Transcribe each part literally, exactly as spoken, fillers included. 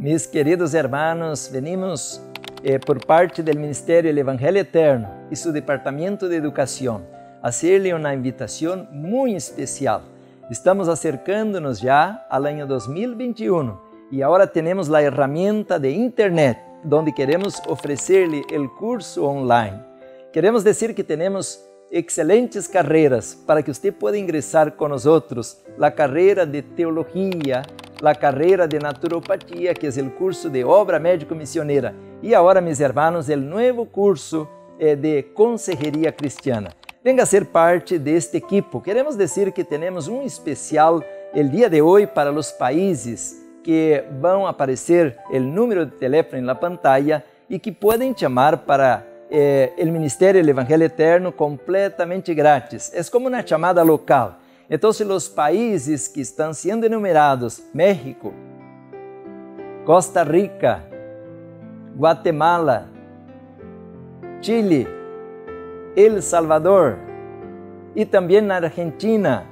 Mis queridos hermanos, venimos eh, por parte del Ministerio del Evangelio Eterno y su Departamento de Educación a hacerle una invitación muy especial. Estamos acercándonos ya al año dos mil veintiuno y ahora tenemos la herramienta de Internet, donde queremos ofrecerle el curso online. Queremos decir que tenemos excelentes carreras para que usted pueda ingresar con nosotros. La carrera de Teología, la carrera de Naturopatía, que es el curso de Obra Médico-Misionera. Y ahora, mis hermanos, el nuevo curso eh, de Consejería Cristiana. Venga a ser parte de este equipo. Queremos decir que tenemos um especial el día de hoy para los países que vão aparecer el número de teléfono en la pantalla y que pueden llamar para eh, el Ministerio del Evangelio Eterno completamente grátis. Es como una llamada local. Entonces, los países que están siendo enumerados: México, Costa Rica, Guatemala, Chile, El Salvador y también Argentina.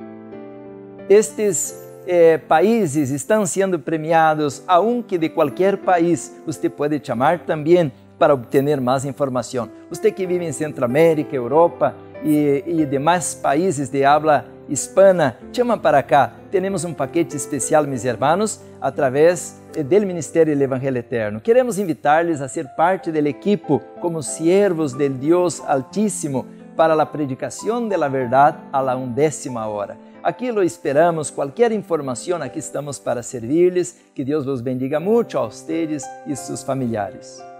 Estes eh, países estão sendo premiados, aunque de qualquer país. Você pode chamar também para obter mais informação. Você que vive em Centroamérica, Europa e, e demais países de habla hispana, chama para cá. Temos um paquete especial, meus irmãos, através do Ministério do Evangelho Eterno. Queremos invitar-lhes a ser parte do equipo como siervos del Deus Altíssimo para a predicação da verdade a la undécima hora. Aqui lo esperamos. Qualquer informação, aqui estamos para servir-lhes. Que Deus los bendiga muito a ustedes e seus familiares.